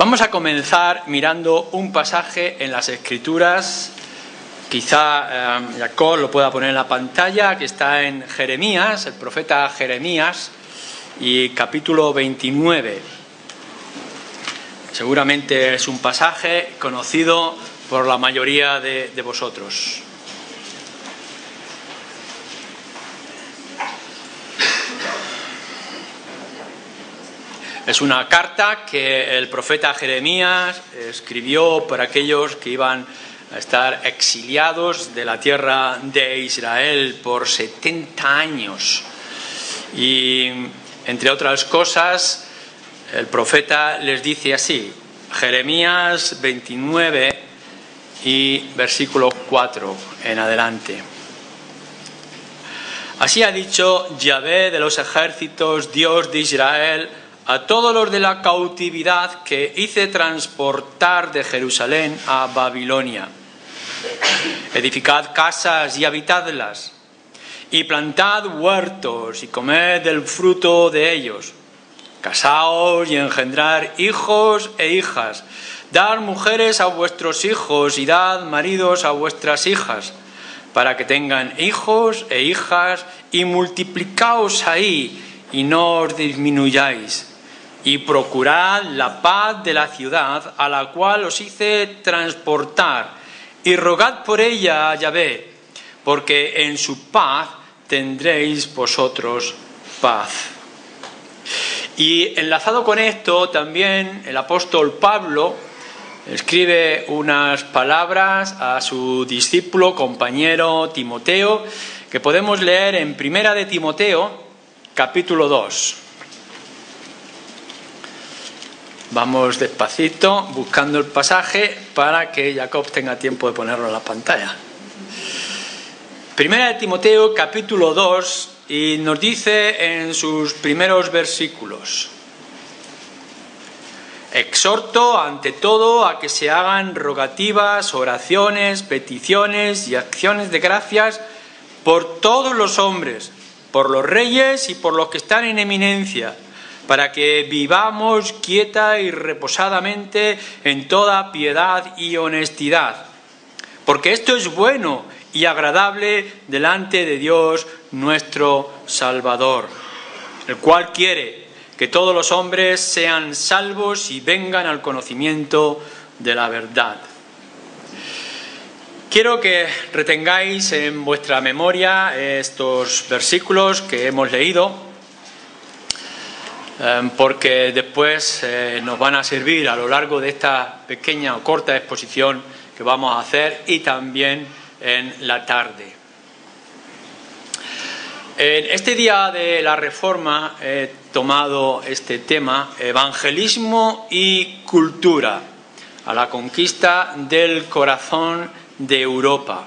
Vamos a comenzar mirando un pasaje en las Escrituras. Quizá Jacob lo pueda poner en la pantalla, que está en Jeremías, el profeta Jeremías, y capítulo 29. Seguramente es un pasaje conocido por la mayoría de vosotros. Es una carta que el profeta Jeremías escribió para aquellos que iban a estar exiliados de la tierra de Israel por 70 años. Y, entre otras cosas, el profeta les dice así, Jeremías 29 y versículo 4 en adelante. Así ha dicho Yahvé de los ejércitos, Dios de Israel, a todos los de la cautividad que hice transportar de Jerusalén a Babilonia. Edificad casas y habitadlas, y plantad huertos y comed del fruto de ellos. Casaos y engendrad hijos e hijas. Dad mujeres a vuestros hijos y dad maridos a vuestras hijas, para que tengan hijos e hijas, y multiplicaos ahí y no os disminuyáis. Y procurad la paz de la ciudad a la cual os hice transportar, y rogad por ella a Yahvé, porque en su paz tendréis vosotros paz. Y enlazado con esto, también el apóstol Pablo escribe unas palabras a su discípulo, compañero Timoteo, que podemos leer en Primera de Timoteo, capítulo 2. Vamos despacito buscando el pasaje para que Jacob tenga tiempo de ponerlo en la pantalla. Primera de Timoteo, capítulo 2, y nos dice en sus primeros versículos: exhorto ante todo a que se hagan rogativas, oraciones, peticiones y acciones de gracias por todos los hombres, por los reyes y por los que están en eminencia, para que vivamos quieta y reposadamente en toda piedad y honestidad. Porque esto es bueno y agradable delante de Dios nuestro Salvador, el cual quiere que todos los hombres sean salvos y vengan al conocimiento de la verdad. Quiero que retengáis en vuestra memoria estos versículos que hemos leído, porque después nos van a servir a lo largo de esta pequeña o corta exposición que vamos a hacer y también en la tarde. En este día de la Reforma he tomado este tema, evangelismo y cultura, a la conquista del corazón de Europa.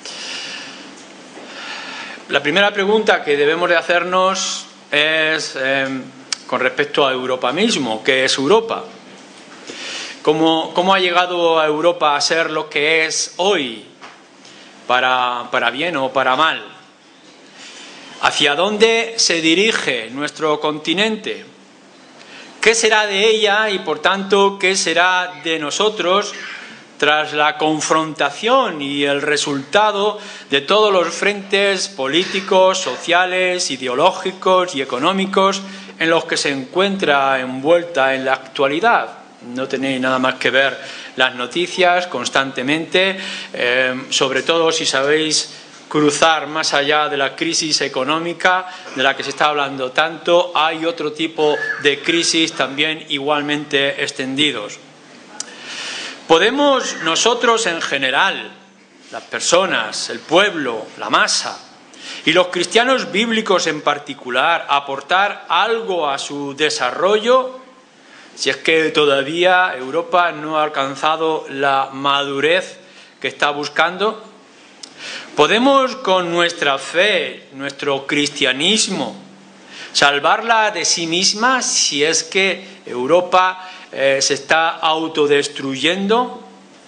La primera pregunta que debemos de hacernos es con respecto a Europa mismo. ¿Qué es Europa? ¿Cómo ha llegado a Europa a ser lo que es hoy? ¿Para bien o para mal? ¿Hacia dónde se dirige nuestro continente? ¿Qué será de ella y, por tanto, qué será de nosotros tras la confrontación y el resultado de todos los frentes políticos, sociales, ideológicos y económicos en los que se encuentra envuelta en la actualidad? No tenéis nada más que ver las noticias constantemente, sobre todo si sabéis cruzar más allá de la crisis económica de la que se está hablando tanto, hay otro tipo de crisis también igualmente extendidos. ¿Podemos nosotros en general, las personas, el pueblo, la masa, y los cristianos bíblicos en particular, aportar algo a su desarrollo, si es que todavía Europa no ha alcanzado la madurez que está buscando? ¿Podemos con nuestra fe, nuestro cristianismo, salvarla de sí misma si es que Europa se está autodestruyendo?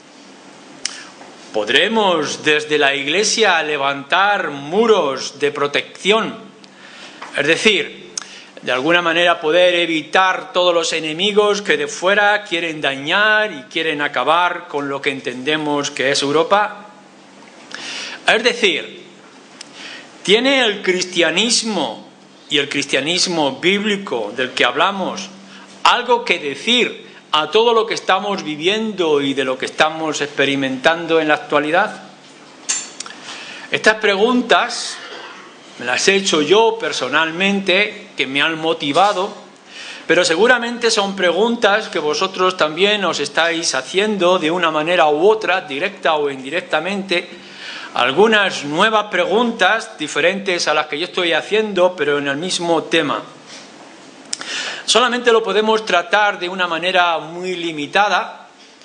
¿Podremos desde la Iglesia levantar muros de protección? Es decir, de alguna manera poder evitar todos los enemigos que de fuera quieren dañar y quieren acabar con lo que entendemos que es Europa. Es decir, ¿tiene el cristianismo y el cristianismo bíblico del que hablamos algo que decir a todo lo que estamos viviendo y de lo que estamos experimentando en la actualidad? Estas preguntas me las he hecho yo personalmente, que me han motivado, pero seguramente son preguntas que vosotros también os estáis haciendo de una manera u otra, directa o indirectamente. Algunas nuevas preguntas diferentes a las que yo estoy haciendo, pero en el mismo tema. Solamente lo podemos tratar de una manera muy limitada.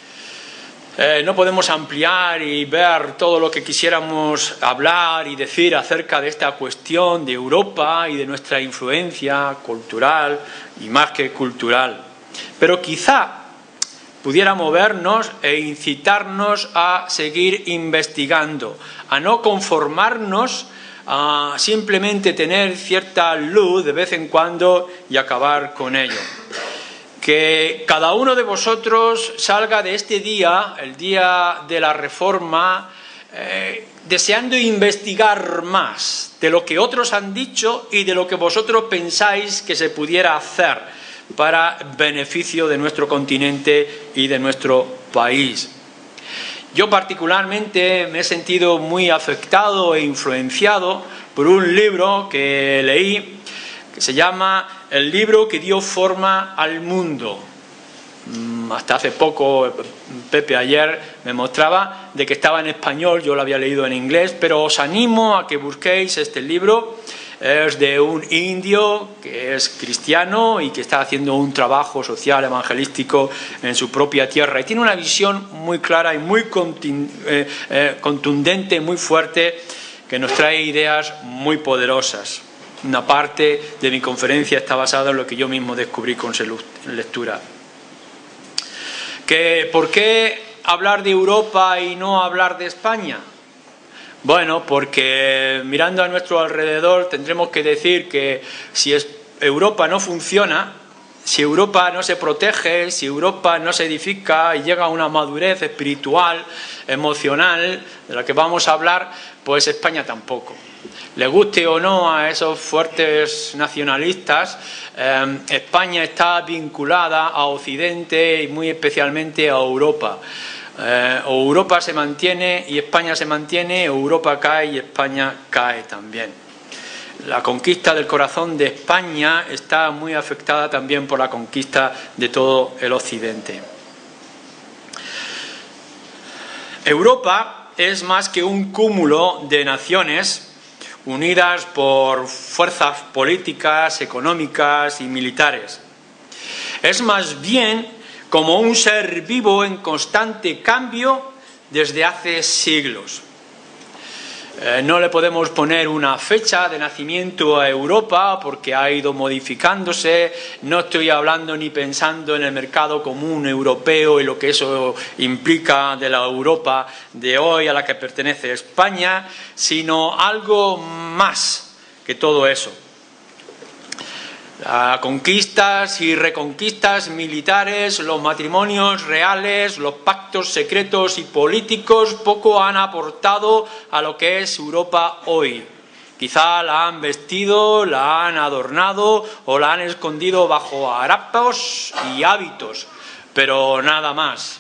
No podemos ampliar y ver todo lo que quisiéramos hablar y decir acerca de esta cuestión de Europa y de nuestra influencia cultural y más que cultural. Pero quizá pudiera movernos e incitarnos a seguir investigando, a no conformarnos a simplemente tener cierta luz de vez en cuando y acabar con ello. Que cada uno de vosotros salga de este día, el día de la Reforma, deseando investigar más de lo que otros han dicho y de lo que vosotros pensáis que se pudiera hacer para beneficio de nuestro continente y de nuestro país. Yo particularmente me he sentido muy afectado e influenciado por un libro que leí que se llama El libro que dio forma al mundo. Hasta hace poco, Pepe ayer me mostraba de que estaba en español, yo lo había leído en inglés, pero os animo a que busquéis este libro. Es de un indio que es cristiano y que está haciendo un trabajo social evangelístico en su propia tierra. Y tiene una visión muy clara y muy contundente, muy fuerte, que nos trae ideas muy poderosas. Una parte de mi conferencia está basada en lo que yo mismo descubrí con su lectura. ¿Por qué hablar de Europa y no hablar de España? Bueno, porque mirando a nuestro alrededor tendremos que decir que si Europa no funciona, si Europa no se protege, si Europa no se edifica y llega a una madurez espiritual, emocional, de la que vamos a hablar, pues España tampoco. Le guste o no a esos fuertes nacionalistas, España está vinculada a Occidente y muy especialmente a Europa. O Europa se mantiene y España se mantiene, o Europa cae y España cae también. La conquista del corazón de España está muy afectada también por la conquista de todo el Occidente. Europa es más que un cúmulo de naciones unidas por fuerzas políticas, económicas y militares. Es más bien como un ser vivo en constante cambio desde hace siglos. No le podemos poner una fecha de nacimiento a Europa porque ha ido modificándose. No estoy hablando ni pensando en el mercado común europeo y lo que eso implica de la Europa de hoy a la que pertenece España, sino algo más que todo eso. Conquistas y reconquistas militares, los matrimonios reales, los pactos secretos y políticos poco han aportado a lo que es Europa hoy. Quizá la han vestido, la han adornado o la han escondido bajo harapos y hábitos, pero nada más.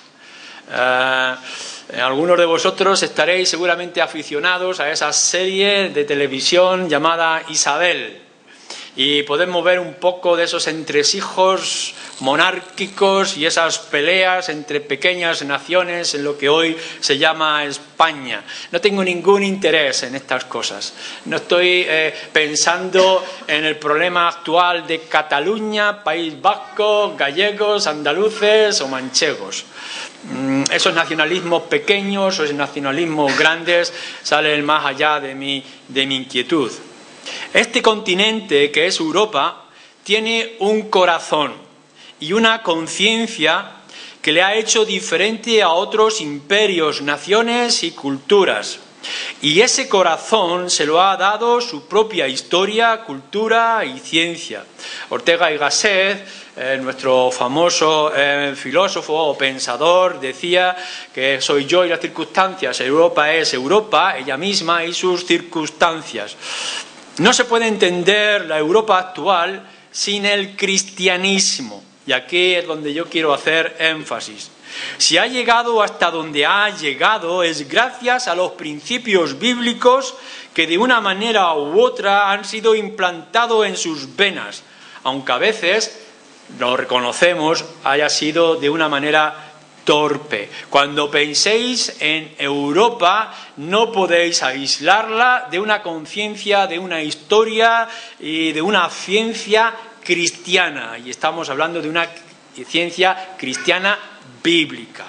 Algunos de vosotros estaréis seguramente aficionados a esa serie de televisión llamada Isabel. Y podemos ver un poco de esos entresijos monárquicos y esas peleas entre pequeñas naciones en lo que hoy se llama España. No tengo ningún interés en estas cosas. No estoy pensando en el problema actual de Cataluña, País Vasco, gallegos, andaluces o manchegos. Esos nacionalismos pequeños o esos nacionalismos grandes salen más allá de mi inquietud. Este continente, que es Europa, tiene un corazón y una conciencia que le ha hecho diferente a otros imperios, naciones y culturas. Y ese corazón se lo ha dado su propia historia, cultura y ciencia. Ortega y Gasset, nuestro famoso filósofo o pensador, decía que soy yo y las circunstancias, Europa es Europa, ella misma y sus circunstancias. No se puede entender la Europa actual sin el cristianismo, y aquí es donde yo quiero hacer énfasis. Si ha llegado hasta donde ha llegado es gracias a los principios bíblicos que de una manera u otra han sido implantados en sus venas, aunque a veces, lo reconocemos, haya sido de una manera torpe. Cuando penséis en Europa, no podéis aislarla de una conciencia, de una historia y de una ciencia cristiana. Y estamos hablando de una ciencia cristiana bíblica.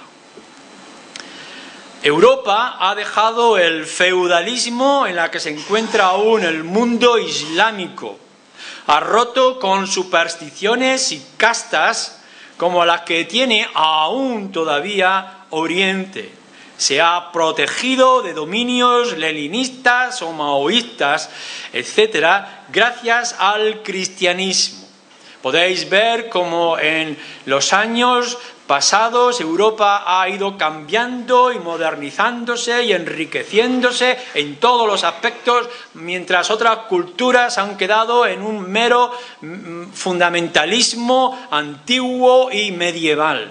Europa ha dejado el feudalismo en la que se encuentra aún el mundo islámico. Ha roto con supersticiones y castas como las que tiene aún todavía Oriente. Se ha protegido de dominios leninistas o maoístas, etcétera, gracias al cristianismo. Podéis ver cómo en los años pasados Europa ha ido cambiando y modernizándose y enriqueciéndose en todos los aspectos, mientras otras culturas han quedado en un mero fundamentalismo antiguo y medieval.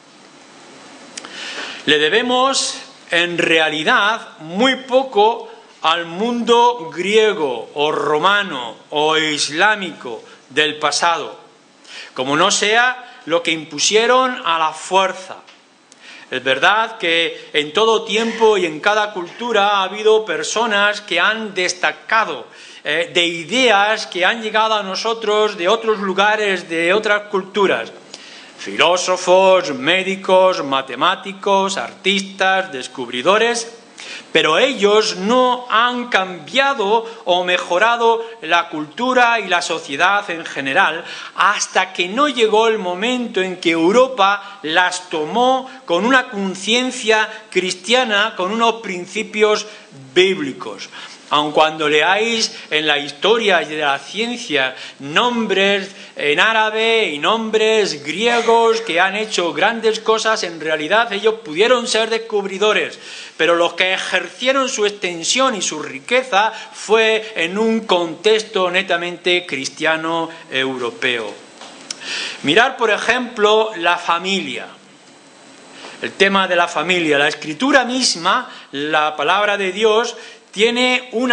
Le debemos, en realidad, muy poco al mundo griego o romano o islámico del pasado, como no sea lo que impusieron a la fuerza. Es verdad que en todo tiempo y en cada cultura ha habido personas que han destacado de ideas que han llegado a nosotros de otros lugares, de otras culturas. Filósofos, médicos, matemáticos, artistas, descubridores, pero ellos no han cambiado o mejorado la cultura y la sociedad en general hasta que no llegó el momento en que Europa las tomó con una conciencia cristiana, con unos principios bíblicos. Aun cuando leáis en la historia y de la ciencia nombres en árabe y nombres griegos que han hecho grandes cosas, en realidad ellos pudieron ser descubridores, pero los que ejercieron su extensión y su riqueza fue en un contexto netamente cristiano europeo. Mirad, por ejemplo, la familia. El tema de la familia. La Escritura misma, la palabra de Dios, tiene un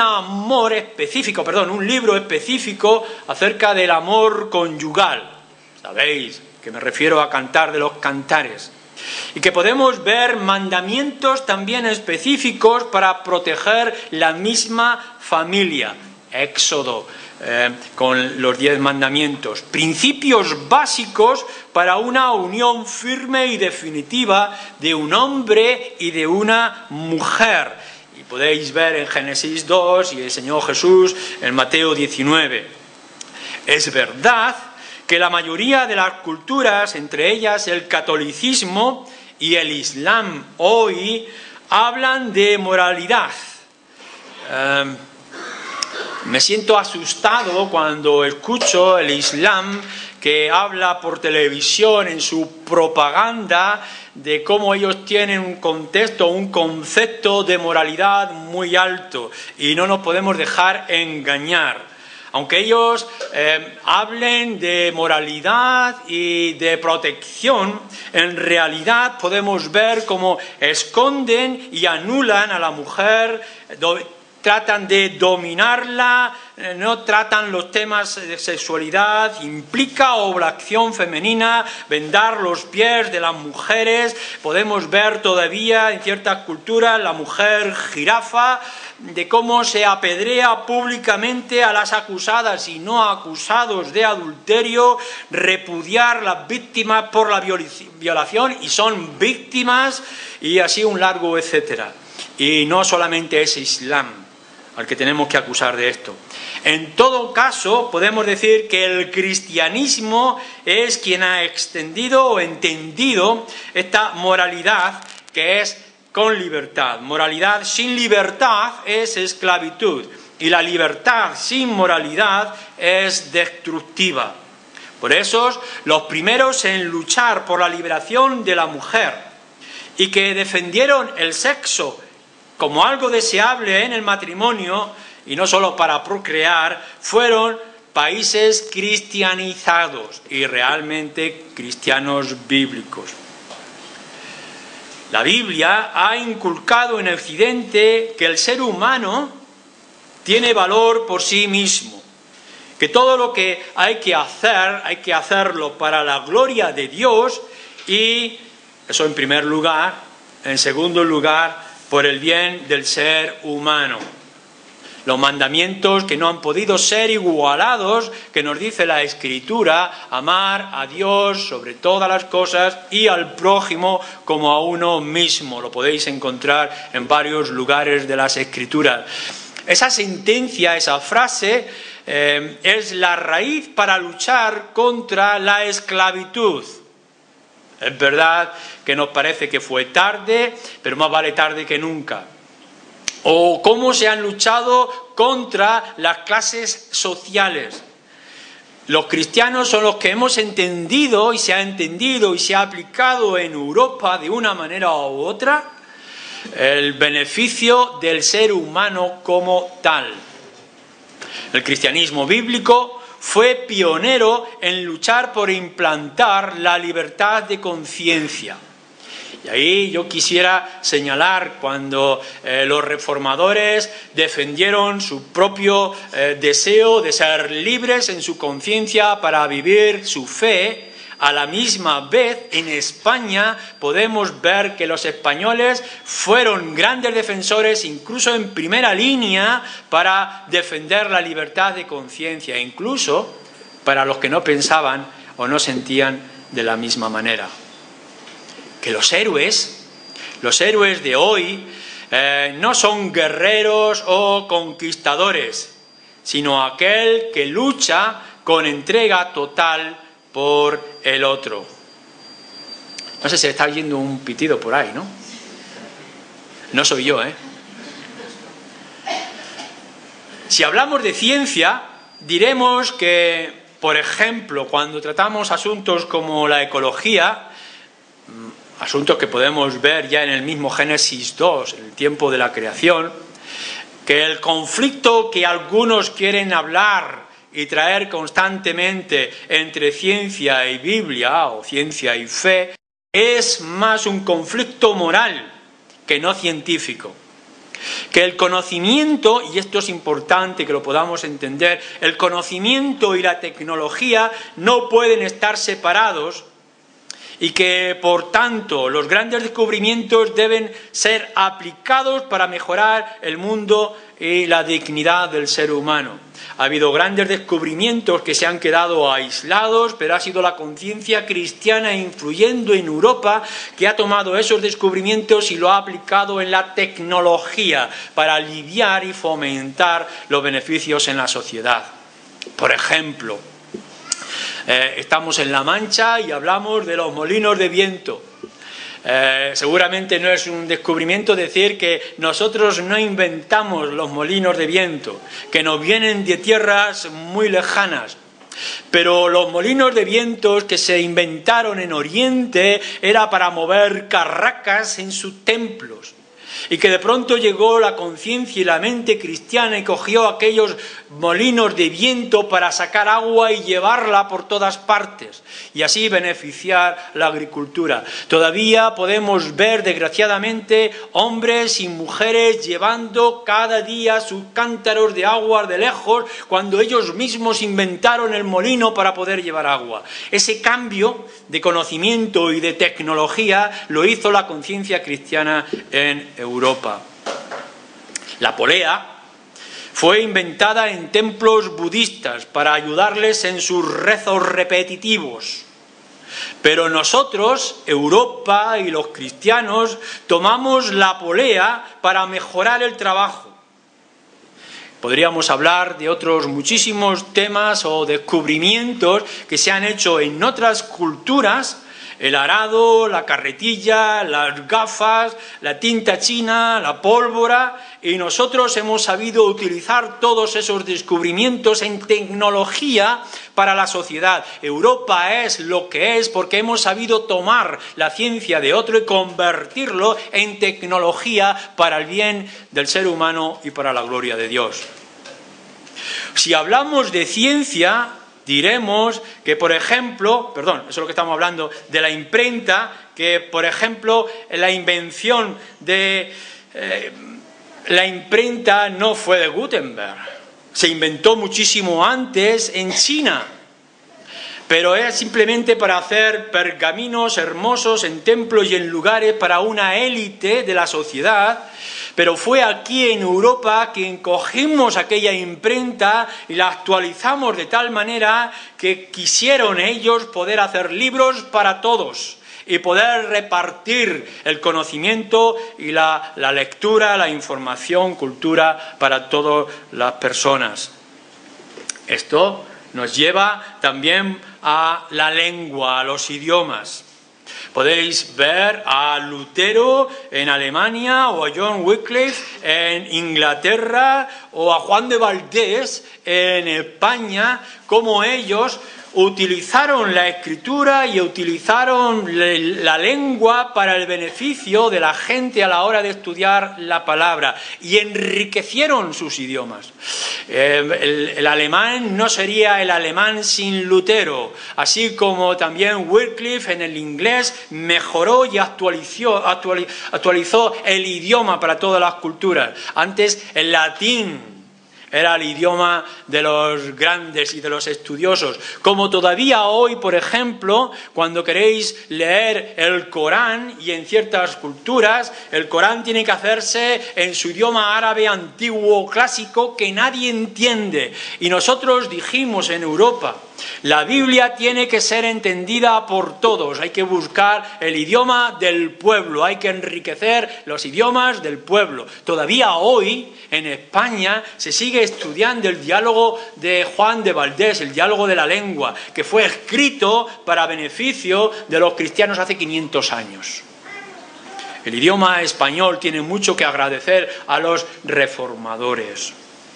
libro específico acerca del amor conyugal. Sabéis que me refiero a Cantar de los Cantares. Y que podemos ver mandamientos también específicos para proteger la misma familia. Éxodo, con los 10 mandamientos. Principios básicos para una unión firme y definitiva de un hombre y de una mujer. Y podéis ver en Génesis 2 y el Señor Jesús en Mateo 19. Es verdad que la mayoría de las culturas, entre ellas el catolicismo y el islam hoy, hablan de moralidad. Me siento asustado cuando escucho el islam que habla por televisión en su propaganda de cómo ellos tienen un contexto, un concepto de moralidad muy alto y no nos podemos dejar engañar. Aunque ellos hablen de moralidad y de protección, en realidad podemos ver cómo esconden y anulan a la mujer, tratan de dominarla, no tratan los temas de sexualidad, implica oblación femenina, vendar los pies de las mujeres. Podemos ver todavía en ciertas culturas la mujer jirafa, de cómo se apedrea públicamente a las acusadas y no acusados de adulterio, repudiar las víctimas por la violación y son víctimas, y así un largo etcétera. Y no solamente es Islam al que tenemos que acusar de esto. En todo caso, podemos decir que el cristianismo es quien ha extendido o entendido esta moralidad que es con libertad. Moralidad sin libertad es esclavitud y la libertad sin moralidad es destructiva. Por eso, los primeros en luchar por la liberación de la mujer y que defendieron el sexo como algo deseable en el matrimonio y no solo para procrear, fueron países cristianizados y realmente cristianos bíblicos. La Biblia ha inculcado en Occidente que el ser humano tiene valor por sí mismo, que todo lo que hay que hacerlo para la gloria de Dios y, eso en primer lugar, en segundo lugar, por el bien del ser humano. Los mandamientos que no han podido ser igualados, que nos dice la Escritura, amar a Dios sobre todas las cosas y al prójimo como a uno mismo. Lo podéis encontrar en varios lugares de las Escrituras. Esa sentencia, esa frase, es la raíz para luchar contra la esclavitud. Es verdad que nos parece que fue tarde, pero más vale tarde que nunca. O cómo se han luchado contra las clases sociales. Los cristianos son los que hemos entendido y se ha aplicado en Europa de una manera u otra el beneficio del ser humano como tal. El cristianismo bíblico fue pionero en luchar por implantar la libertad de conciencia. Y ahí yo quisiera señalar cuando los reformadores defendieron su propio deseo de ser libres en su conciencia para vivir su fe. A la misma vez, en España podemos ver que los españoles fueron grandes defensores, incluso en primera línea, para defender la libertad de conciencia, incluso para los que no pensaban o no sentían de la misma manera. Que los héroes de hoy no son guerreros o conquistadores, sino aquel que lucha con entrega total por el otro. No sé si está oyendo un pitido por ahí, ¿no? No soy yo, ¿eh? Si hablamos de ciencia, diremos que, por ejemplo, cuando tratamos asuntos como la ecología, asuntos que podemos ver ya en el mismo Génesis 2, en el tiempo de la creación, que el conflicto que algunos quieren hablar y traer constantemente entre ciencia y Biblia o ciencia y fe es más un conflicto moral que no científico. Que el conocimiento, y esto es importante que lo podamos entender, el conocimiento y la tecnología no pueden estar separados y que, por tanto, los grandes descubrimientos deben ser aplicados para mejorar el mundo y la dignidad del ser humano. Ha habido grandes descubrimientos que se han quedado aislados, pero ha sido la conciencia cristiana influyendo en Europa que ha tomado esos descubrimientos y lo ha aplicado en la tecnología para aliviar y fomentar los beneficios en la sociedad. Por ejemplo, estamos en La Mancha y hablamos de los molinos de viento. Seguramente no es un descubrimiento decir que nosotros no inventamos los molinos de viento, que nos vienen de tierras muy lejanas. Pero los molinos de vientos que se inventaron en Oriente era para mover carracas en sus templos. Y que de pronto llegó la conciencia y la mente cristiana y cogió aquellos molinos de viento para sacar agua y llevarla por todas partes y así beneficiar la agricultura. Todavía podemos ver, desgraciadamente, hombres y mujeres llevando cada día sus cántaros de agua de lejos cuando ellos mismos inventaron el molino para poder llevar agua. Ese cambio de conocimiento y de tecnología lo hizo la conciencia cristiana en Europa. La polea fue inventada en templos budistas para ayudarles en sus rezos repetitivos. Pero nosotros, Europa y los cristianos, tomamos la polea para mejorar el trabajo. Podríamos hablar de otros muchísimos temas o descubrimientos que se han hecho en otras culturas el arado, la carretilla, las gafas, la tinta china, la pólvora, y nosotros hemos sabido utilizar todos esos descubrimientos en tecnología para la sociedad. Europa es lo que es porque hemos sabido tomar la ciencia de otro y convertirlo en tecnología para el bien del ser humano y para la gloria de Dios. Si hablamos de ciencia, diremos que, por ejemplo, eso es lo que estamos hablando, de la imprenta, que, por ejemplo, la invención de la imprenta no fue de Gutenberg. Se inventó muchísimo antes en China, pero era simplemente para hacer pergaminos hermosos en templos y en lugares para una élite de la sociedad. Pero fue aquí en Europa que cogimos aquella imprenta y la actualizamos de tal manera que quisieron ellos poder hacer libros para todos y poder repartir el conocimiento y la lectura, la información, cultura para todas las personas. Esto nos lleva también a la lengua, a los idiomas. Podéis ver a Lutero en Alemania o a John Wycliffe en Inglaterra o a Juan de Valdés en España, cómo ellos utilizaron la escritura y utilizaron la lengua para el beneficio de la gente a la hora de estudiar la palabra y enriquecieron sus idiomas. El alemán no sería el alemán sin Lutero, así como también Wycliffe en el inglés mejoró y actualizó el idioma para todas las culturas. Antes el latín era el idioma de los grandes y de los estudiosos. Como todavía hoy, por ejemplo, cuando queréis leer el Corán, y en ciertas culturas, el Corán tiene que hacerse en su idioma árabe antiguo, clásico, que nadie entiende. Y nosotros dijimos en Europa, la Biblia tiene que ser entendida por todos. Hay que buscar el idioma del pueblo, hay que enriquecer los idiomas del pueblo. Todavía hoy, en España, se sigue estudiando el diálogo de Juan de Valdés, el diálogo de la lengua, que fue escrito para beneficio de los cristianos hace 500 años. El idioma español tiene mucho que agradecer a los reformadores.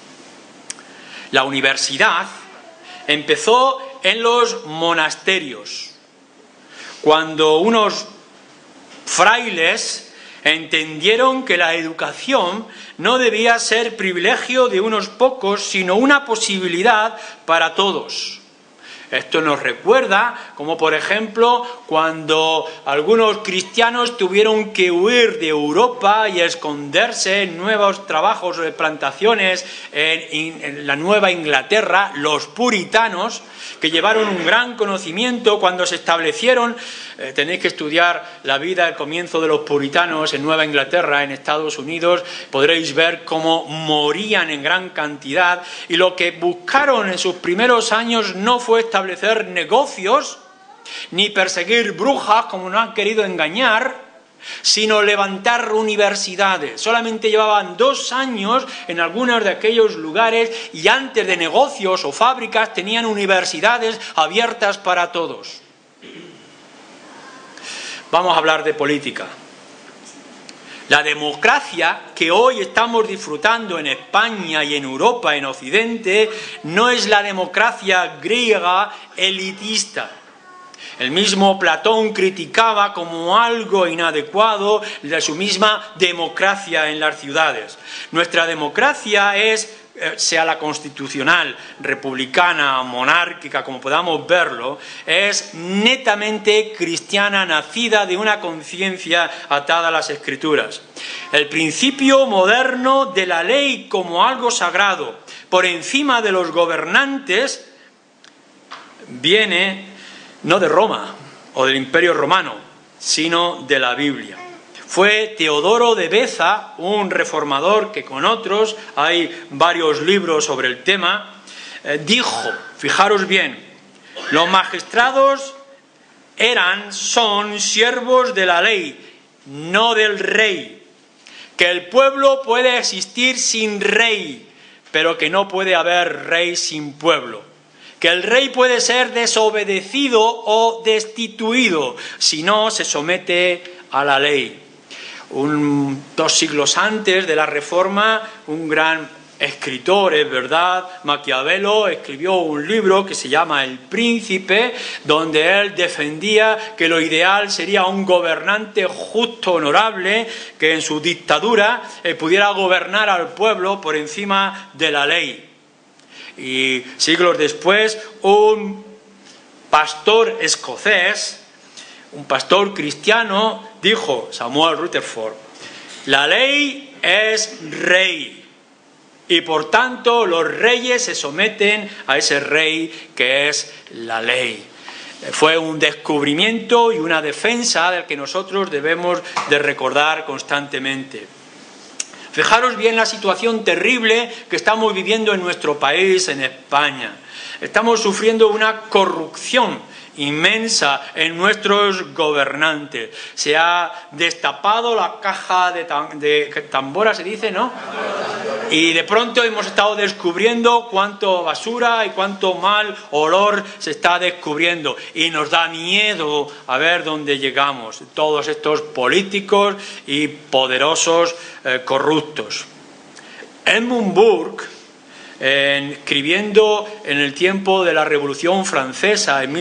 La universidad empezó en los monasterios, cuando unos frailes entendieron que la educación no debía ser privilegio de unos pocos, sino una posibilidad para todos. Esto nos recuerda, como por ejemplo, cuando algunos cristianos tuvieron que huir de Europa y esconderse en nuevos trabajos de plantaciones en la Nueva Inglaterra, los puritanos, que llevaron un gran conocimiento cuando se establecieron. Tenéis que estudiar la vida, el comienzo de los puritanos en Nueva Inglaterra, en Estados Unidos, podréis ver cómo morían en gran cantidad, y lo que buscaron en sus primeros años no fue establecer negocios, ni perseguir brujas, como nos han querido engañar, sino levantar universidades. Solamente llevaban 2 años en algunos de aquellos lugares y antes de negocios o fábricas tenían universidades abiertas para todos. Vamos a hablar de política. La democracia que hoy estamos disfrutando en España y en Europa, en Occidente, no es la democracia griega elitista. El mismo Platón criticaba como algo inadecuado de su misma democracia en las ciudades. Nuestra democracia es, sea la constitucional, republicana, monárquica, como podamos verlo, es netamente cristiana, nacida de una conciencia atada a las Escrituras. El principio moderno de la ley como algo sagrado, por encima de los gobernantes, viene no de Roma o del Imperio Romano, sino de la Biblia. Fue Teodoro de Beza, un reformador que con otros, hay varios libros sobre el tema, dijo, fijaros bien, los magistrados son siervos de la ley, no del rey, que el pueblo puede existir sin rey, pero que no puede haber rey sin pueblo, que el rey puede ser desobedecido o destituido si no se somete a la ley. 2 siglos antes de la Reforma, un gran escritor, es verdad, Maquiavelo, escribió un libro que se llama El Príncipe, donde él defendía que lo ideal sería un gobernante justo, honorable, que en su dictadura pudiera gobernar al pueblo por encima de la ley. Y siglos después, un pastor escocés, un pastor cristiano, dijo, Samuel Rutherford, la ley es rey. Y por tanto los reyes se someten a ese rey que es la ley. Fue un descubrimiento y una defensa del que nosotros debemos de recordar constantemente. Fijaros bien la situación terrible que estamos viviendo en nuestro país, en España. Estamos sufriendo una corrupción inmensa en nuestros gobernantes. Se ha destapado la caja de tambora, se dice, ¿no? Y de pronto hemos estado descubriendo cuánto basura y cuánto mal olor se está descubriendo. Y nos da miedo a ver dónde llegamos. Todos estos políticos y poderosos corruptos. Edmund Burke, escribiendo en el tiempo de la Revolución Francesa en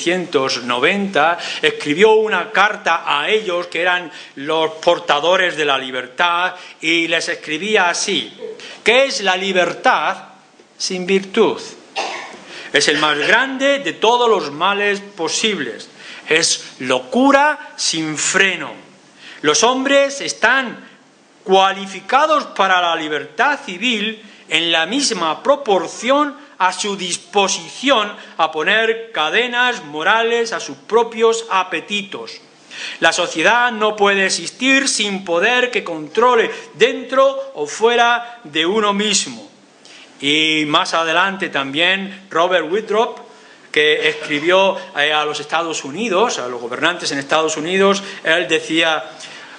1790, escribió una carta a ellos que eran los portadores de la libertad y les escribía así: ¿qué es la libertad sin virtud? Es el más grande de todos los males posibles. Es locura sin freno. Los hombres están cualificados para la libertad civil en la misma proporción a su disposición a poner cadenas morales a sus propios apetitos. La sociedad no puede existir sin poder que controle dentro o fuera de uno mismo. Y más adelante también Robert Winthrop, que escribió a los Estados Unidos, a los gobernantes en Estados Unidos, él decía,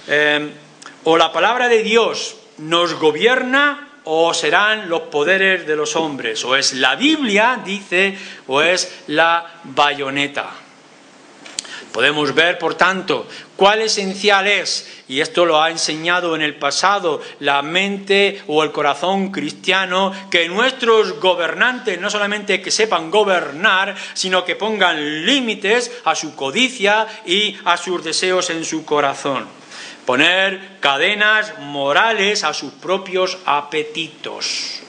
o la palabra de Dios nos gobierna o serán los poderes de los hombres, o es la Biblia, dice, o es la bayoneta. Podemos ver, por tanto, cuál esencial es, y esto lo ha enseñado en el pasado la mente o el corazón cristiano, que nuestros gobernantes no solamente que sepan gobernar, sino que pongan límites a su codicia y a sus deseos en su corazón. Poner cadenas morales a sus propios apetitos.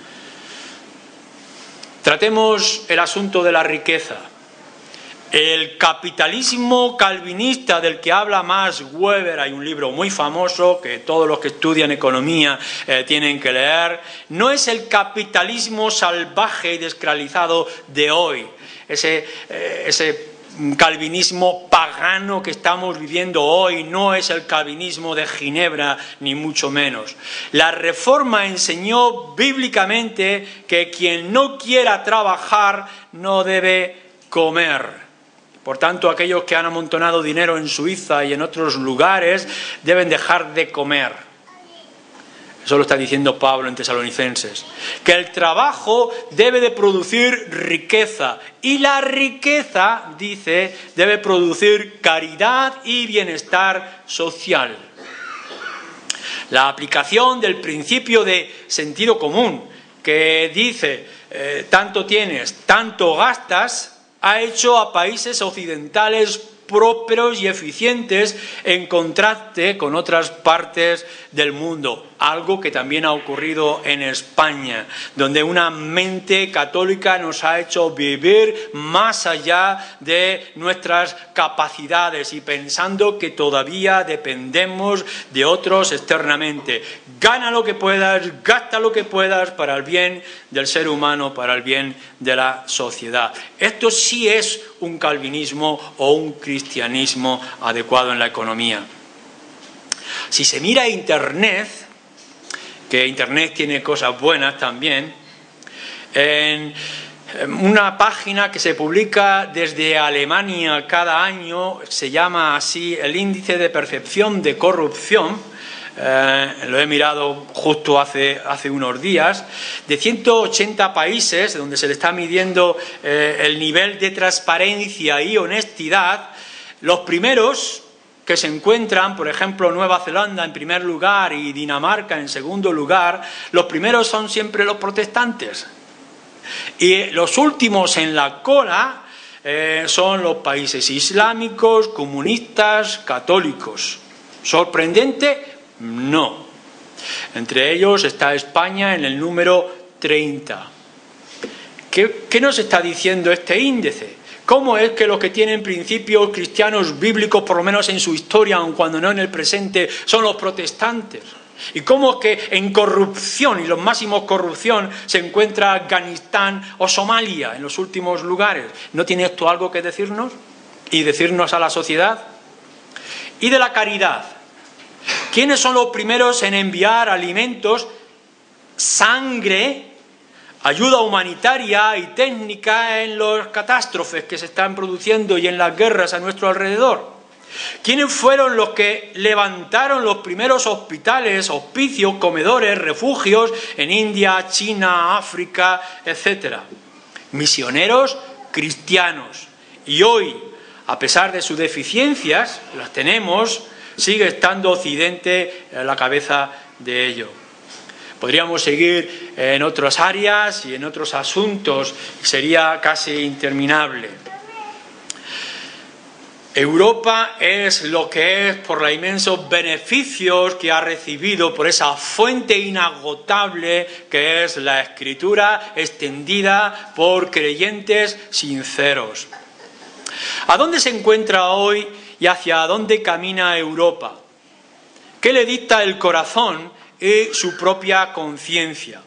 Tratemos el asunto de la riqueza. El capitalismo calvinista del que habla Max Weber, hay un libro muy famoso que todos los que estudian economía tienen que leer, no es el capitalismo salvaje y descralizado de hoy, ese calvinismo pagano que estamos viviendo hoy no es el calvinismo de Ginebra, ni mucho menos. La Reforma enseñó bíblicamente que quien no quiera trabajar no debe comer. Por tanto, aquellos que han amontonado dinero en Suiza y en otros lugares deben dejar de comer. Eso lo está diciendo Pablo en Tesalonicenses. Que el trabajo debe de producir riqueza. Y la riqueza, dice, debe producir caridad y bienestar social. La aplicación del principio de sentido común, que dice, tanto tienes, tanto gastas, ha hecho a países occidentales prósperos y eficientes en contraste con otras partes del mundo. Algo que también ha ocurrido en España, donde una mente católica nos ha hecho vivir más allá de nuestras capacidades y pensando que todavía dependemos de otros externamente. Gana lo que puedas, gasta lo que puedas para el bien del ser humano, para el bien de la sociedad. Esto sí es un calvinismo o un cristianismo adecuado en la economía. Si se mira Internet, que Internet tiene cosas buenas también, en una página que se publica desde Alemania cada año, se llama así el Índice de Percepción de Corrupción, lo he mirado justo hace unos días, de 180 países donde se le está midiendo el nivel de transparencia y honestidad. Los primeros que se encuentran, por ejemplo, Nueva Zelanda en primer lugar y Dinamarca en segundo lugar, los primeros son siempre los protestantes. Y los últimos en la cola son los países islámicos, comunistas, católicos. ¿Sorprendente? No. Entre ellos está España en el número 30. ¿Qué nos está diciendo este índice? ¿Cómo es que los que tienen principios cristianos bíblicos, por lo menos en su historia, aun cuando no en el presente, son los protestantes? ¿Y cómo es que en corrupción, y los máximos corrupción, se encuentra Afganistán o Somalia en los últimos lugares? ¿No tiene esto algo que decirnos? ¿Y decirnos a la sociedad? Y de la caridad. ¿Quiénes son los primeros en enviar alimentos, sangre, ayuda humanitaria y técnica en las catástrofes que se están produciendo y en las guerras a nuestro alrededor? ¿Quiénes fueron los que levantaron los primeros hospitales, hospicios, comedores, refugios en India, China, África, etcétera? Misioneros cristianos. Y hoy, a pesar de sus deficiencias, las tenemos, sigue estando Occidente a la cabeza de ello. Podríamos seguir en otras áreas y en otros asuntos, sería casi interminable. Europa es lo que es por los inmensos beneficios que ha recibido por esa fuente inagotable que es la Escritura extendida por creyentes sinceros. ¿A dónde se encuentra hoy y hacia dónde camina Europa? ¿Qué le dicta el corazón y su propia conciencia?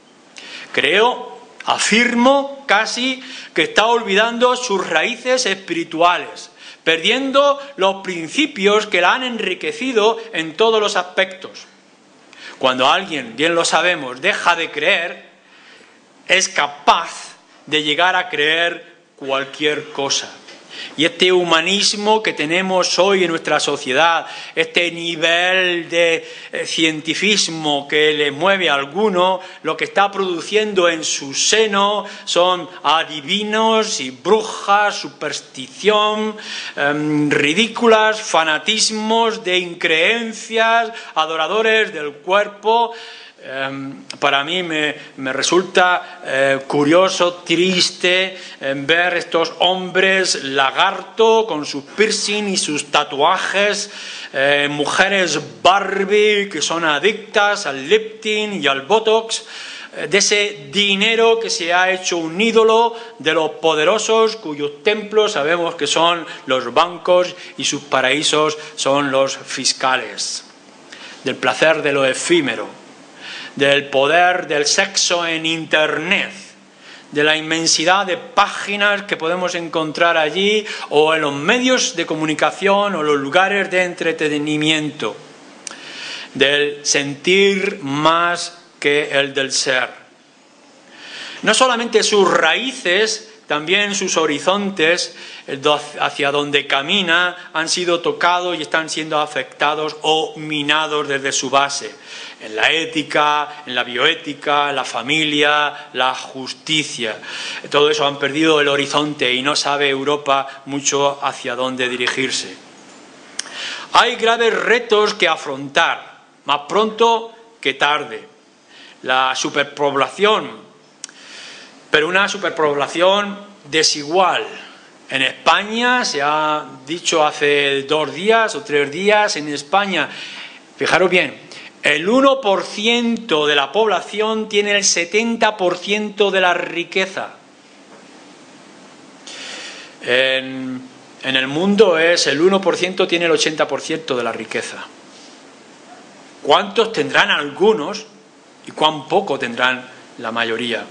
Afirmo casi que está olvidando sus raíces espirituales, perdiendo los principios que la han enriquecido en todos los aspectos. Cuando alguien, bien lo sabemos, deja de creer, es capaz de llegar a creer cualquier cosa. Y este humanismo que tenemos hoy en nuestra sociedad, este nivel de cientifismo que le mueve a alguno, lo que está produciendo en su seno son adivinos y brujas, superstición, ridículas, fanatismos de increencias, adoradores del cuerpo. Para mí me resulta curioso, triste ver estos hombres lagarto con sus piercing y sus tatuajes, mujeres Barbie que son adictas al lifting y al botox, de ese dinero que se ha hecho un ídolo de los poderosos cuyos templos sabemos que son los bancos y sus paraísos son los fiscales, del placer de lo efímero, del poder del sexo en Internet, de la inmensidad de páginas que podemos encontrar allí o en los medios de comunicación o los lugares de entretenimiento, del sentir más que el del ser. No solamente sus raíces, también sus horizontes hacia donde camina han sido tocados y están siendo afectados o minados desde su base, en la ética, en la bioética, en la familia, la justicia. Todo eso han perdido el horizonte y no sabe Europa mucho hacia dónde dirigirse. Hay graves retos que afrontar, más pronto que tarde. La superpoblación, pero una superpoblación desigual. En España, se ha dicho hace 2 días o 3 días, en España, fijaros bien, el 1% de la población tiene el 70% de la riqueza. En el mundo es el 1% tiene el 80% de la riqueza. ¿Cuántos tendrán algunos y cuán poco tendrán la mayoría?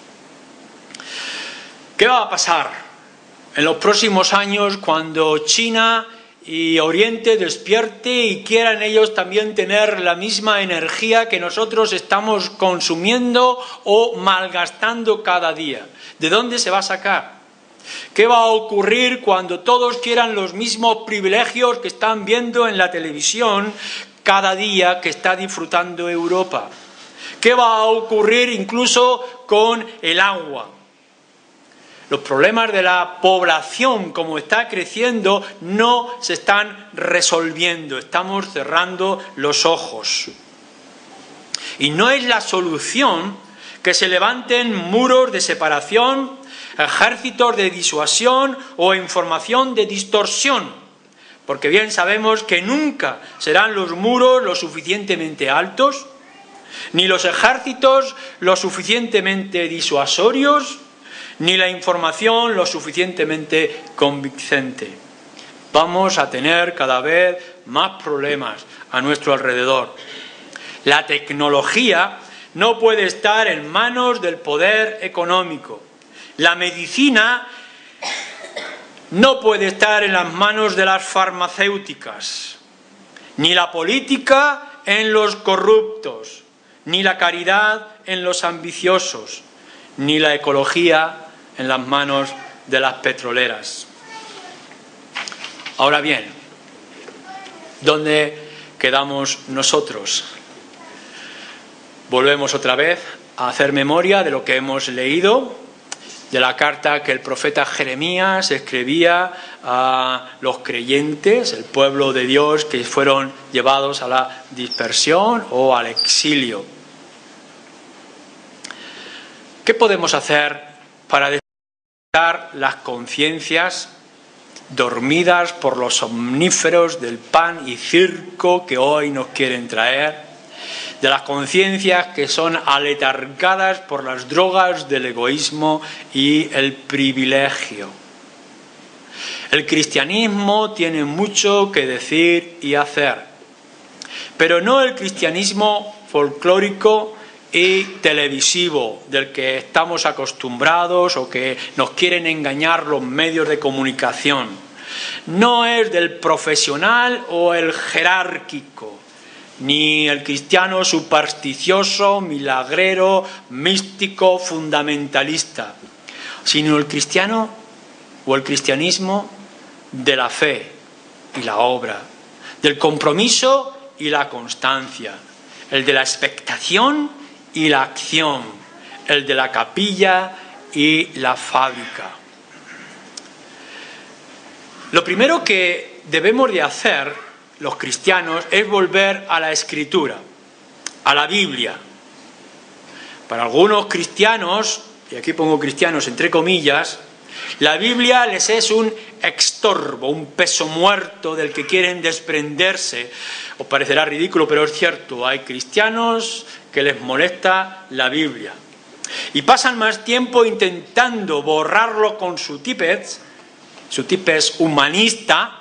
¿Qué va a pasar en los próximos años cuando China y Oriente despierte y quieran ellos también tener la misma energía que nosotros estamos consumiendo o malgastando cada día? ¿De dónde se va a sacar? ¿Qué va a ocurrir cuando todos quieran los mismos privilegios que están viendo en la televisión? cada día que está disfrutando Europa. ¿Qué va a ocurrir incluso con el agua? Los problemas de la población, como está creciendo, no se están resolviendo. Estamos cerrando los ojos. Y no es la solución que se levanten muros de separación, ejércitos de disuasión o información de distorsión, porque bien sabemos que nunca serán los muros lo suficientemente altos, ni los ejércitos lo suficientemente disuasorios, ni la información lo suficientemente convincente. Vamos a tener cada vez más problemas a nuestro alrededor. La tecnología no puede estar en manos del poder económico. La medicina no puede estar en las manos de las farmacéuticas. Ni la política en los corruptos, ni la caridad en los ambiciosos, ni la ecología en las manos de las petroleras. Ahora bien, ¿dónde quedamos nosotros? Volvemos otra vez a hacer memoria de lo que hemos leído, de la carta que el profeta Jeremías escribía a los creyentes, el pueblo de Dios que fueron llevados a la dispersión o al exilio. ¿Qué podemos hacer para despertar las conciencias dormidas por los somníferos del pan y circo que hoy nos quieren traer? De las conciencias que son aletargadas por las drogas del egoísmo y el privilegio. El cristianismo tiene mucho que decir y hacer, pero no el cristianismo folclórico y televisivo del que estamos acostumbrados o que nos quieren engañar los medios de comunicación. No es del profesional o el jerárquico, ni el cristiano supersticioso, milagrero, místico, fundamentalista, sino el cristiano o el cristianismo de la fe y la obra, del compromiso y la constancia, el de la expectación y la acción, el de la capilla y la fábrica. Lo primero que debemos de hacer los cristianos es volver a la Escritura, a la Biblia. Para algunos cristianos, y aquí pongo cristianos entre comillas, la Biblia les es un estorbo, un peso muerto del que quieren desprenderse. Os parecerá ridículo, pero es cierto, hay cristianos que les molesta la Biblia y pasan más tiempo intentando borrarlo con su tipes humanista,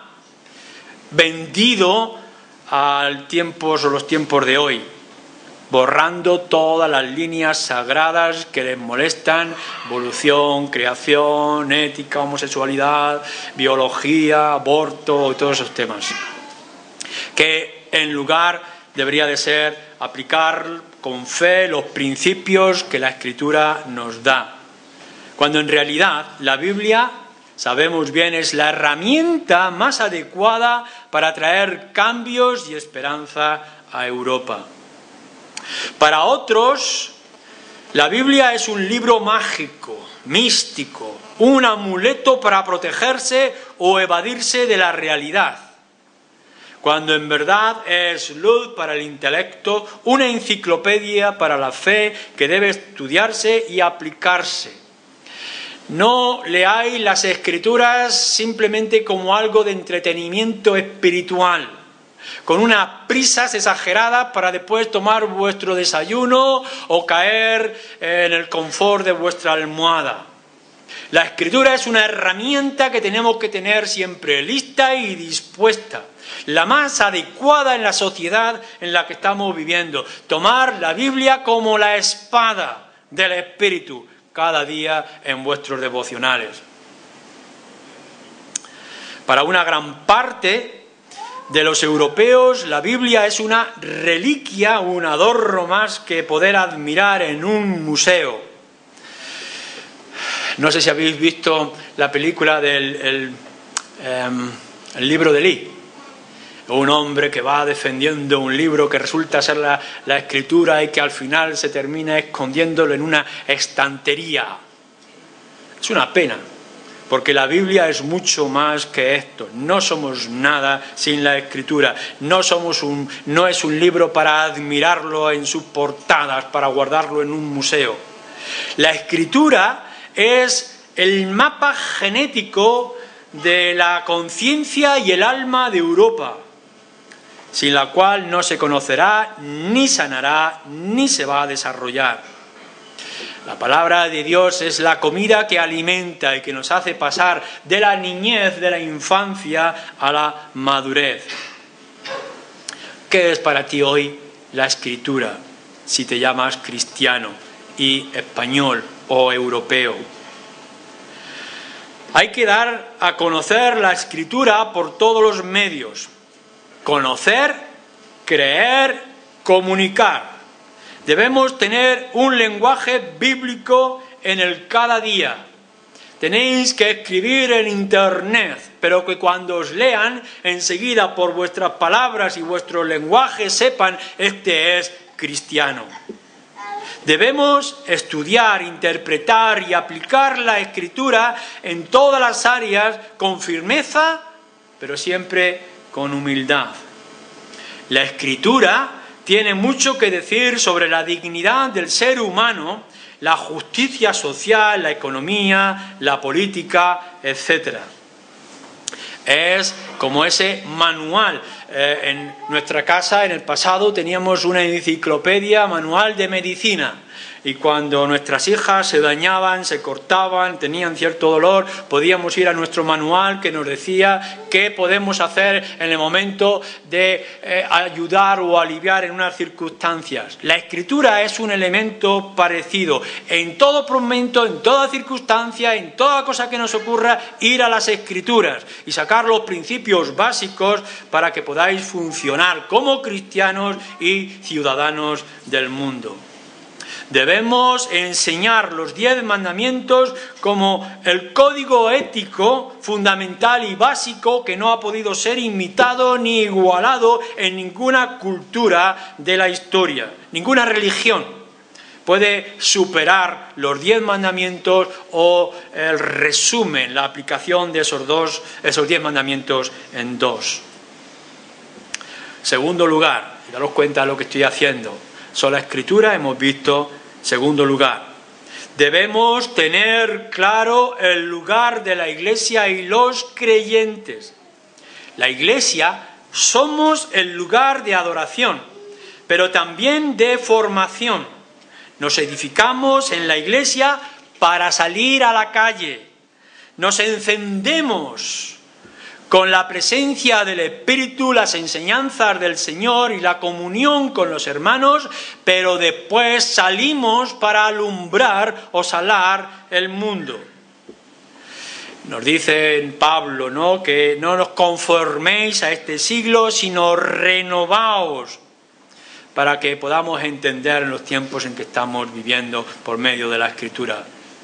vendido a los tiempos de hoy, borrando todas las líneas sagradas que les molestan: evolución, creación, ética, homosexualidad, biología, aborto y todos esos temas, que en lugar debería de ser aplicar con fe los principios que la Escritura nos da, cuando en realidad la Biblia, sabemos bien, es la herramienta más adecuada para traer cambios y esperanza a Europa. Para otros, la Biblia es un libro mágico, místico, un amuleto para protegerse o evadirse de la realidad, cuando en verdad es luz para el intelecto, una enciclopedia para la fe que debe estudiarse y aplicarse. No leáis las Escrituras simplemente como algo de entretenimiento espiritual, con unas prisas exageradas para después tomar vuestro desayuno o caer en el confort de vuestra almohada. La Escritura es una herramienta que tenemos que tener siempre lista y dispuesta, la más adecuada en la sociedad en la que estamos viviendo. Tomar la Biblia como la espada del Espíritu cada día en vuestros devocionales. Para una gran parte de los europeos, la Biblia es una reliquia, un adorno más que poder admirar en un museo. No sé si habéis visto la película del el libro de Lee. Un hombre que va defendiendo un libro que resulta ser la Escritura y que al final se termina escondiéndolo en una estantería. Es una pena, porque la Biblia es mucho más que esto. No somos nada sin la Escritura. No es un libro para admirarlo en sus portadas, para guardarlo en un museo. La Escritura es el mapa genético de la conciencia y el alma de Europa, sin la cual no se conocerá, ni sanará, ni se va a desarrollar. La palabra de Dios es la comida que alimenta y que nos hace pasar de la niñez, de la infancia, a la madurez. ¿Qué es para ti hoy la Escritura, si te llamas cristiano y español o europeo? Hay que dar a conocer la Escritura por todos los medios. Conocer, creer, comunicar. Debemos tener un lenguaje bíblico en el cada día. Tenéis que escribir en Internet, pero que cuando os lean, enseguida por vuestras palabras y vuestro lenguaje sepan, este es cristiano. Debemos estudiar, interpretar y aplicar la Escritura en todas las áreas con firmeza, pero siempre con humildad. La Escritura tiene mucho que decir sobre la dignidad del ser humano, la justicia social, la economía, la política, etc. Es como ese manual. En nuestra casa, en el pasado, teníamos una enciclopedia manual de medicina. Y cuando nuestras hijas se dañaban, se cortaban, tenían cierto dolor, podíamos ir a nuestro manual que nos decía qué podemos hacer en el momento de ayudar o aliviar en unas circunstancias. La Escritura es un elemento parecido. En todo momento, en toda circunstancia, en toda cosa que nos ocurra, ir a las Escrituras y sacar los principios básicos para que podáis funcionar como cristianos y ciudadanos del mundo. Debemos enseñar los 10 mandamientos como el código ético fundamental y básico que no ha podido ser imitado ni igualado en ninguna cultura de la historia. Ninguna religión puede superar los 10 mandamientos o el resumen, la aplicación de esos 10 mandamientos en 2. Segundo lugar, daros cuenta de lo que estoy haciendo. Sola Escritura hemos visto. Segundo lugar, debemos tener claro el lugar de la Iglesia y los creyentes. La Iglesia somos el lugar de adoración, pero también de formación. Nos edificamos en la Iglesia para salir a la calle. Nos encendemos con la presencia del Espíritu, las enseñanzas del Señor y la comunión con los hermanos, pero después salimos para alumbrar o salar el mundo. Nos dice Pablo, ¿no?, que no nos conforméis a este siglo, sino renovaos, para que podamos entender en los tiempos en que estamos viviendo por medio de la Escritura.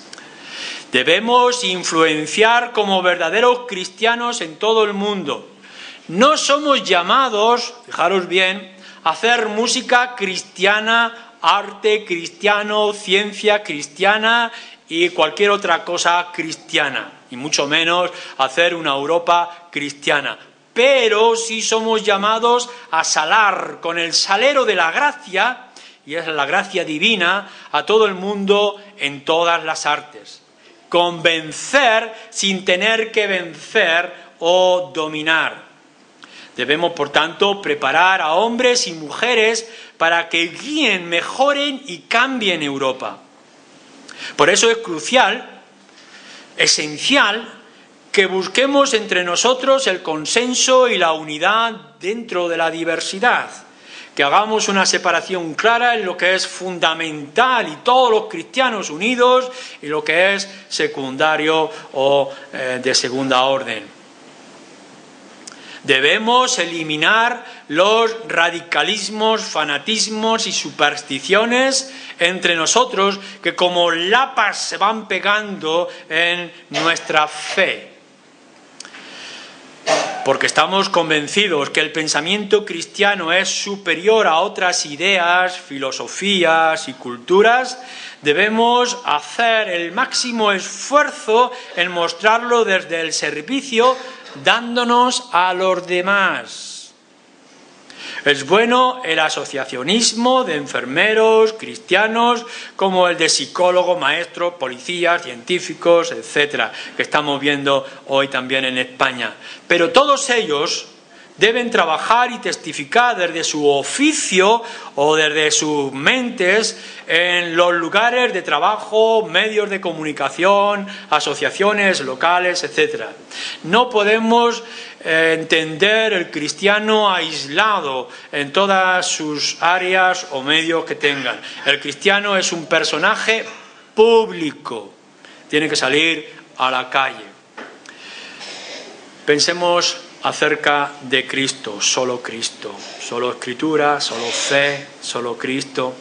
Debemos influenciar como verdaderos cristianos en todo el mundo. No somos llamados, fijaros bien, a hacer música cristiana, arte cristiano, ciencia cristiana y cualquier otra cosa cristiana, y mucho menos hacer una Europa cristiana. Pero sí somos llamados a salar con el salero de la gracia, y es la gracia divina, a todo el mundo en todas las artes. Convencer sin tener que vencer o dominar. Debemos, por tanto, preparar a hombres y mujeres para que guíen, mejoren y cambien Europa. Por eso es crucial, esencial, que busquemos entre nosotros el consenso y la unidad dentro de la diversidad. Que hagamos una separación clara en lo que es fundamental y todos los cristianos unidos y lo que es secundario o de segunda orden. Debemos eliminar los radicalismos, fanatismos y supersticiones entre nosotros que como lapas se van pegando en nuestra fe. porque estamos convencidos que el pensamiento cristiano es superior a otras ideas, filosofías y culturas, debemos hacer el máximo esfuerzo en mostrarlo desde el servicio, dándonos a los demás. Es bueno el asociacionismo de enfermeros, cristianos, como el de psicólogos, maestros, policías, científicos, etcétera, que estamos viendo hoy también en España. Pero todos ellos deben trabajar y testificar desde su oficio o desde sus mentes en los lugares de trabajo, medios de comunicación, asociaciones locales, etc. No podemos entender el cristiano aislado en todas sus áreas o medios que tengan. El cristiano es un personaje público, tiene que salir a la calle. Pensemos acerca de Cristo, solo Escritura, solo fe, solo Cristo.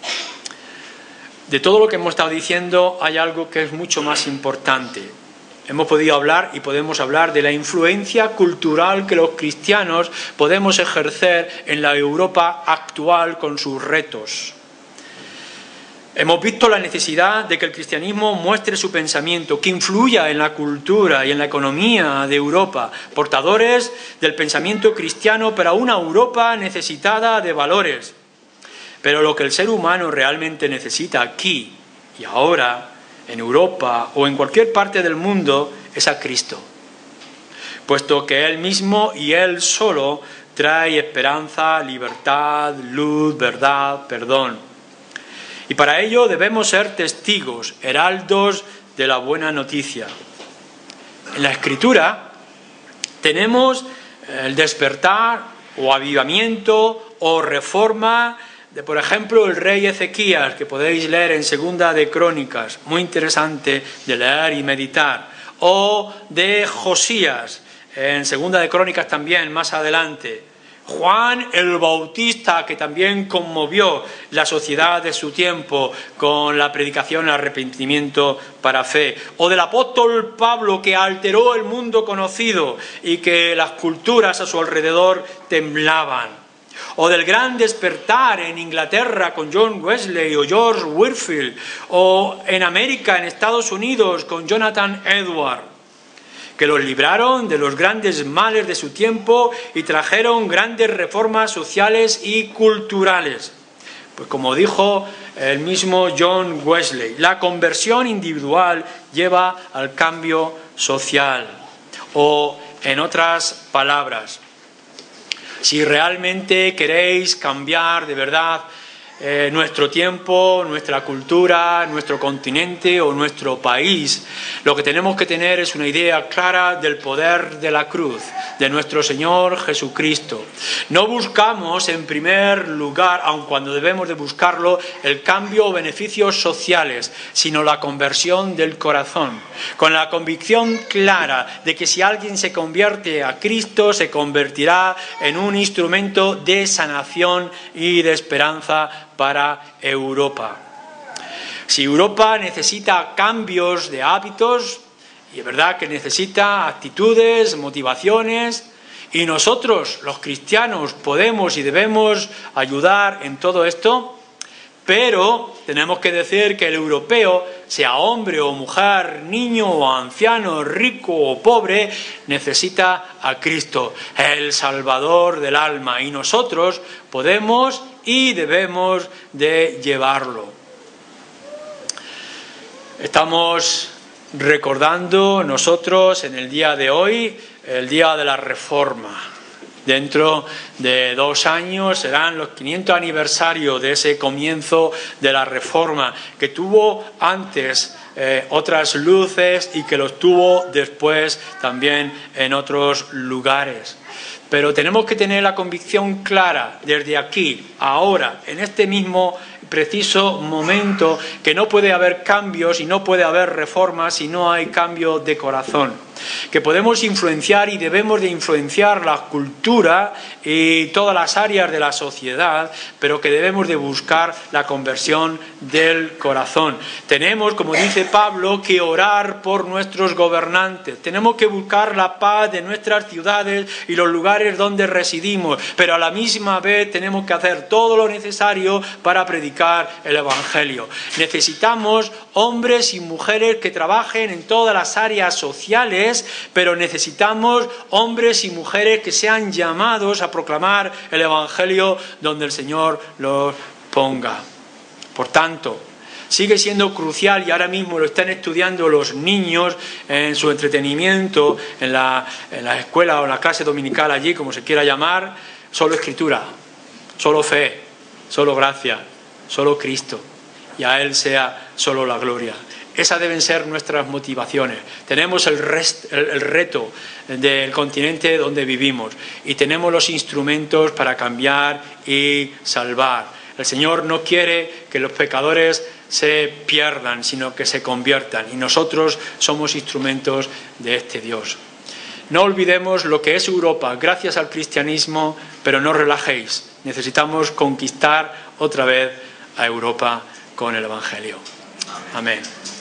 De todo lo que hemos estado diciendo hay algo que es mucho más importante. Hemos podido hablar y podemos hablar de la influencia cultural que los cristianos podemos ejercer en la Europa actual con sus retos. Hemos visto la necesidad de que el cristianismo muestre su pensamiento, que influya en la cultura y en la economía de Europa, portadores del pensamiento cristiano, pero a una Europa necesitada de valores. Pero lo que el ser humano realmente necesita aquí y ahora, en Europa o en cualquier parte del mundo, es a Cristo, puesto que Él mismo y Él solo trae esperanza, libertad, luz, verdad, perdón. Y para ello debemos ser testigos, heraldos de la buena noticia. En la Escritura tenemos el despertar o avivamiento o reforma de, por ejemplo, el rey Ezequías, que podéis leer en Segunda de Crónicas, muy interesante de leer y meditar, o de Josías, en Segunda de Crónicas también, más adelante. Juan el Bautista, que también conmovió la sociedad de su tiempo con la predicación al arrepentimiento para fe. O del apóstol Pablo, que alteró el mundo conocido y que las culturas a su alrededor temblaban. O del gran despertar en Inglaterra con John Wesley o George Whitefield. O en América, en Estados Unidos, con Jonathan Edwards, que los libraron de los grandes males de su tiempo y trajeron grandes reformas sociales y culturales. Pues como dijo el mismo John Wesley, la conversión individual lleva al cambio social. O, en otras palabras, si realmente queréis cambiar de verdad nuestro tiempo, nuestra cultura, nuestro continente o nuestro país, lo que tenemos que tener es una idea clara del poder de la cruz, de nuestro Señor Jesucristo. No buscamos en primer lugar, aun cuando debemos de buscarlo, el cambio o beneficios sociales, sino la conversión del corazón, con la convicción clara de que si alguien se convierte a Cristo, se convertirá en un instrumento de sanación y de esperanza para Europa. Si Europa necesita cambios de hábitos, y es verdad que necesita actitudes, motivaciones, y nosotros, los cristianos, podemos y debemos ayudar en todo esto, pero tenemos que decir que el europeo, sea hombre o mujer, niño o anciano, rico o pobre, necesita a Cristo, el Salvador del alma, y nosotros podemos y debemos de llevarlo. Estamos recordando nosotros en el día de hoy el día de la Reforma. Dentro de 2 años serán los 500 aniversarios de ese comienzo de la Reforma, que tuvo antes otras luces y que los tuvo después también en otros lugares. Pero tenemos que tener la convicción clara desde aquí, ahora, en este mismo preciso momento, que no puede haber cambios y no puede haber reformas si no hay cambio de corazón. que podemos influenciar y debemos de influenciar la cultura y todas las áreas de la sociedad, pero que debemos de buscar la conversión del corazón. Tenemos, como dice Pablo, que orar por nuestros gobernantes, tenemos que buscar la paz de nuestras ciudades y los lugares donde residimos, pero a la misma vez tenemos que hacer todo lo necesario para predicar el Evangelio. Necesitamos hombres y mujeres que trabajen en todas las áreas sociales, pero necesitamos hombres y mujeres que sean llamados a proclamar el Evangelio donde el Señor los ponga. Por tanto, sigue siendo crucial, y ahora mismo lo están estudiando los niños en su entretenimiento, en la escuela o en la clase dominical allí, como se quiera llamar, solo Escritura, solo fe, solo gracia, solo Cristo, y a Él sea solo la gloria. Esas deben ser nuestras motivaciones. Tenemos el reto del continente donde vivimos y tenemos los instrumentos para cambiar y salvar. El Señor no quiere que los pecadores se pierdan, sino que se conviertan, y nosotros somos instrumentos de este Dios. No olvidemos lo que es Europa gracias al cristianismo, pero no relajéis. Necesitamos conquistar otra vez a Europa con el Evangelio. Amén.